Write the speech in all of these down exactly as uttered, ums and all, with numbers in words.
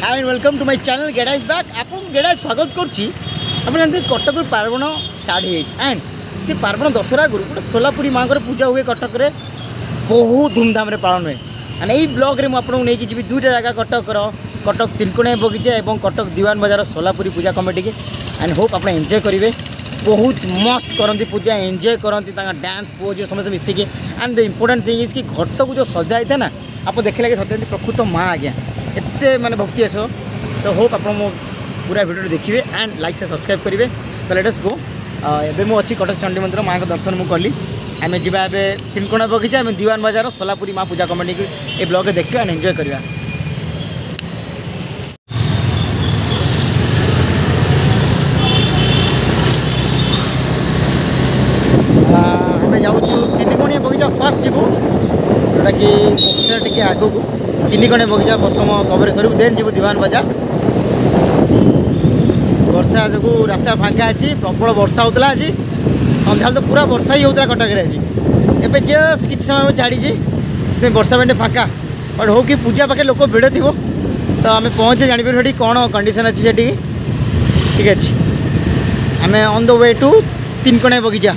Hi and welcome to my channel गेडा is back. आप गेडा स्वागत करुच्ची। कटक पार्वण स्टार्ट एंड से पार्वण दशहरा गुरु गोटे सोलापुरी माँ पूजा हुए कटक रे बहुत धूमधाम रे पालन हुए। एंड यही ब्लॉग रे मुझे नहीं जी दुईटा जगह कटक कटक तिनकोनिया बगीचा और कटक दीवान बाजार सोलापुरी पूजा कमिटी की। एंड होप आप एंजॉय करेंगे। बहुत मस्त करती पूजा, एंजॉय करती डांस पोज समस्त मिसिकी। And the important thing is कि घट को जो सजाई थे ना आप देखे लगे सत्य प्रकृत माँ आज्ञा एत माने भक्ति आस। तो होप आप पूरा वीडियो देखिए एंड लाइक से सब्सक्राइब करेंगे। तो लेट अस गो। एबे मु अच्छी कटक चंडी मंदिर माँ का दर्शन मुझे कली। आम जा तिनकोना बगीचा आम दीवान बाजार सोलापुरी माँ पूजा कमिटी की ये ब्लॉग देखा एंड एंजॉय करवा। आम जाऊँ तिनकोनिया बगीचा फास्ट जीवु जोटा कि बक्सर टे आग को तिनकोनिया बगीचा प्रथम कवर करूँ देन जीव दीवान बाजार। वर्षा जो रास्ता फांका अच्छी प्रबल वर्षा होता आज सन्ध्या तो पूरा वर्षा ही होता कटक आज। एवं जस्ट किसी समय छाड़ी वर्षा पेटे फांका बट हो कि पूजा पाखे लोक भिड़ थी तो आम पहुँचे जापर कौन कंडीशन अच्छी से ठीक अच्छे। आम on the way to Tinkonia Bagicha.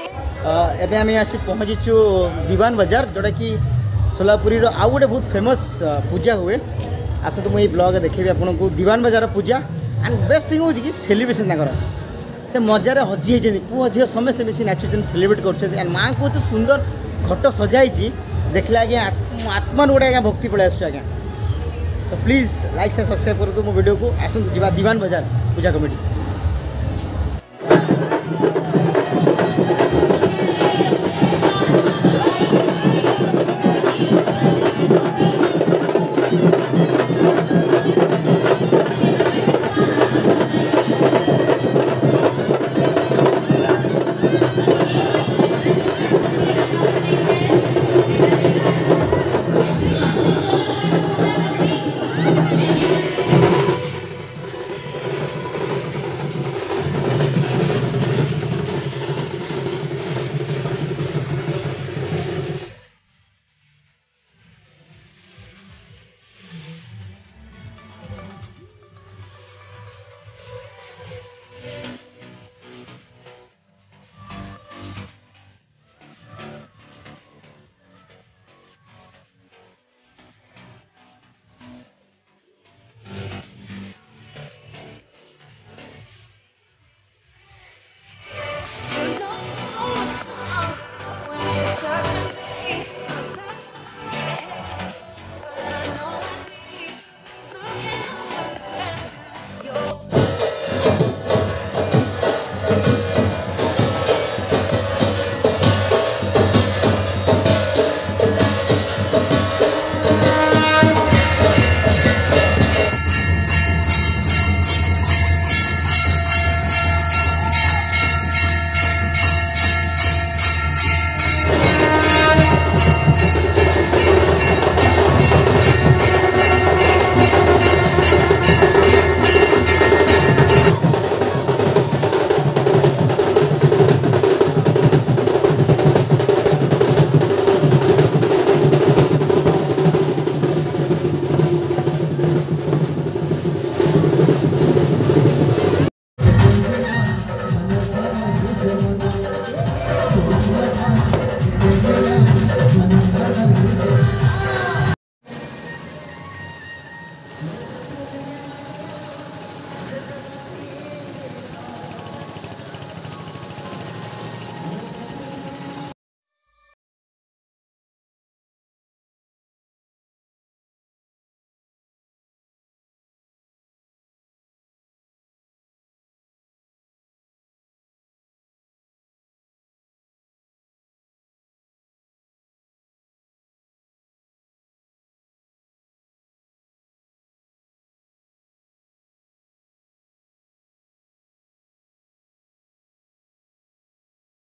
एबे आम आसी पहुँचीचु दीवान बाजार जोटा कि सोलापुरी आउ गोटे बहुत फेमस पूजा हुए आसतु मुझे ब्लॉग देखी आपको दीवान बाजार पूजा एंड बेस्ट थिंग हूँ कि सेलिब्रेशन से मजार हजी होती पुओ झील समस्ते मिसी नाचुन सेलिब्रेट कर माँ को तो सुंदर घट सजाई देखले आज्ञा आत्मा गोटे आज्ञा भक्ति पड़े आस आज्ञा तो प्लीज लाइक से सब्सक्राइब कर मो वीडियो को आसतु जी दीवान बाजार पूजा कमिटी।